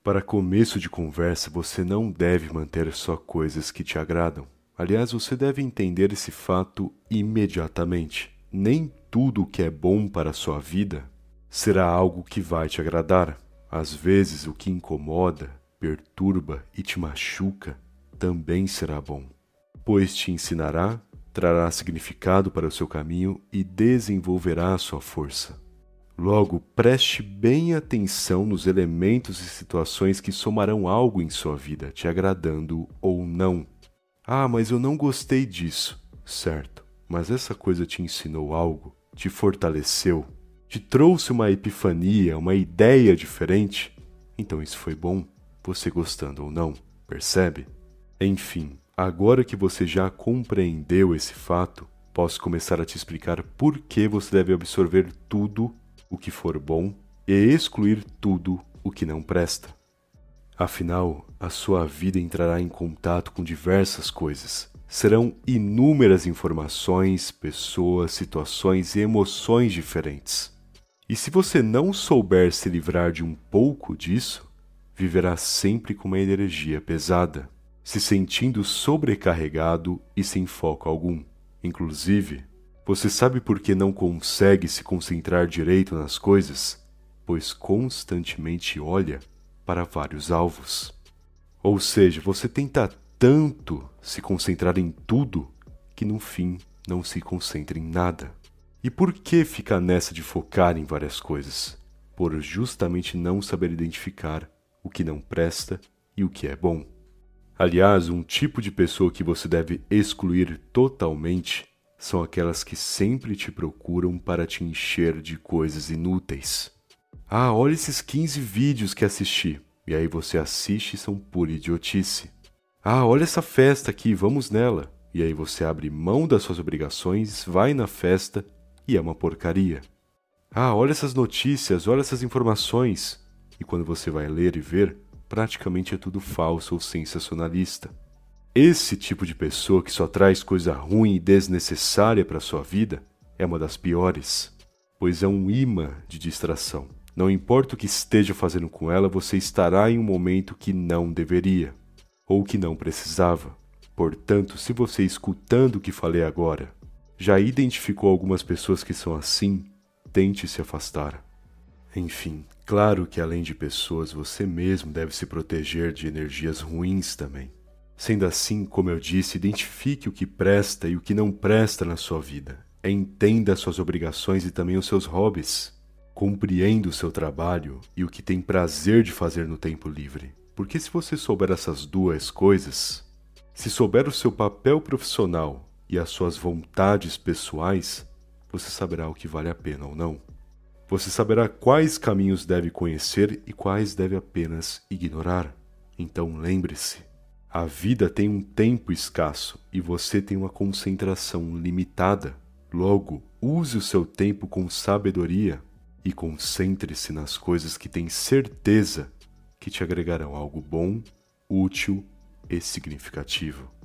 Para começo de conversa, você não deve manter só coisas que te agradam. Aliás, você deve entender esse fato imediatamente. Nem tudo que é bom para a sua vida será algo que vai te agradar. Às vezes, o que incomoda, perturba e te machuca também será bom, pois te ensinará, trará significado para o seu caminho e desenvolverá a sua força. Logo, preste bem atenção nos elementos e situações que somarão algo em sua vida, te agradando ou não. Ah, mas eu não gostei disso. Certo, mas essa coisa te ensinou algo, te fortaleceu, te trouxe uma epifania, uma ideia diferente? Então isso foi bom, você gostando ou não, percebe? Enfim, agora que você já compreendeu esse fato, posso começar a te explicar por que você deve absorver tudo o que for bom e excluir tudo o que não presta. Afinal, a sua vida entrará em contato com diversas coisas. Serão inúmeras informações, pessoas, situações e emoções diferentes. E se você não souber se livrar de um pouco disso, viverá sempre com uma energia pesada, se sentindo sobrecarregado e sem foco algum. Inclusive, você sabe por que não consegue se concentrar direito nas coisas? Pois constantemente olha para vários alvos. Ou seja, você tenta tanto se concentrar em tudo que no fim não se concentra em nada. E por que ficar nessa de focar em várias coisas? Por justamente não saber identificar o que não presta e o que é bom. Aliás, um tipo de pessoa que você deve excluir totalmente são aquelas que sempre te procuram para te encher de coisas inúteis. Ah, olha esses 15 vídeos que assisti. E aí você assiste e são pura idiotice. Ah, olha essa festa aqui, vamos nela. E aí você abre mão das suas obrigações, vai na festa e é uma porcaria. Ah, olha essas notícias, olha essas informações. E quando você vai ler e ver, praticamente é tudo falso ou sensacionalista. Esse tipo de pessoa que só traz coisa ruim e desnecessária para a sua vida é uma das piores, pois é um imã de distração. Não importa o que esteja fazendo com ela, você estará em um momento que não deveria, ou que não precisava. Portanto, se você escutando o que falei agora, já identificou algumas pessoas que são assim, tente se afastar. Enfim, claro que além de pessoas, você mesmo deve se proteger de energias ruins também. Sendo assim, como eu disse, identifique o que presta e o que não presta na sua vida. Entenda as suas obrigações e também os seus hobbies. Compreenda o seu trabalho e o que tem prazer de fazer no tempo livre. Porque se você souber essas duas coisas, se souber o seu papel profissional e as suas vontades pessoais, você saberá o que vale a pena ou não. Você saberá quais caminhos deve conhecer e quais deve apenas ignorar. Então lembre-se, a vida tem um tempo escasso e você tem uma concentração limitada. Logo, use o seu tempo com sabedoria e concentre-se nas coisas que tem certeza que te agregarão algo bom, útil e significativo.